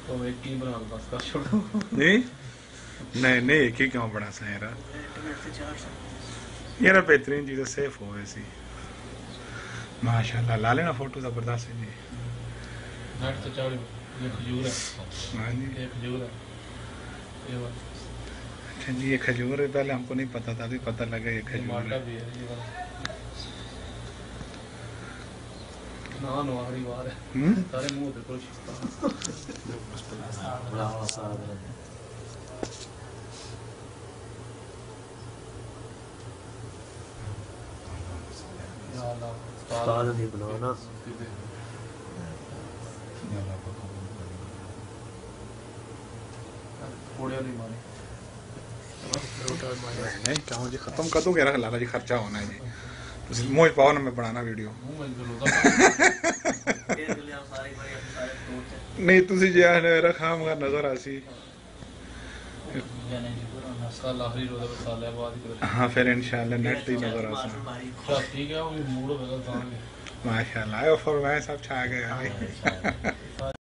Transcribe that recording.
तो एक ही बना लो बस कर छोड़ो। नहीं नहीं नहीं, एक ही क्यों बड़ा सा यार। यार बेहतरीन चीज़ सेफ हो वैसी। माशाल्लाह ला लेना फोटो जबरदस्त है जी। नेट तो चावल ये खजूर है, हाँ जी। ये खजूर है, ये वाला अच्छा जी, ये खजूर है, पहले हमको नहीं पता था, अभी पता लगा ये खजूर माल्टा है। भी है, ये वाला ना नो आखिरी बार है सारे मुंह पे कुछ या अल्लाह उस्ताद नहीं बनाओ ना। थोड़े नहीं मारे नहीं कहूँ जी खत्म कर दूँ, कह रहा लाला जी खर्चा होना है जी। तुम मोज पाओ ना मैं बनाना वीडियो। मुंह में जो लोदा नहीं तुसी जे रखा मगर नजर आसी। साल आखिरी रोजा पे साल है बाद ही हाँ फिर इंशाल्लाह नेट ही नजर आसा। ठीक है वो मूड होगा तो माशाल्लाह, और फरमाए सब छा गए।